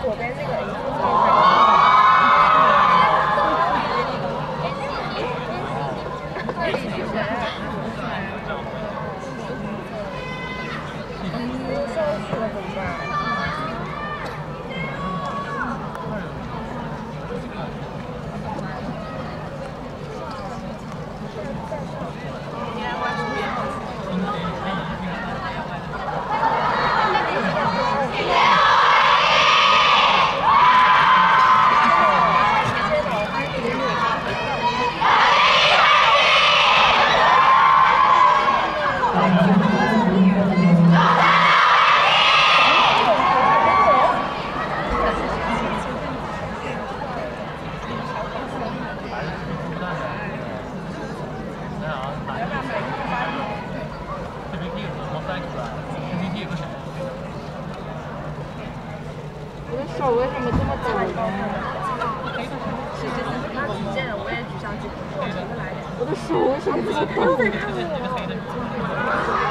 左边那个。 我的手为什么这么抖呢？ 是这次举剑了，我也举上去。我的手为什么这么抖？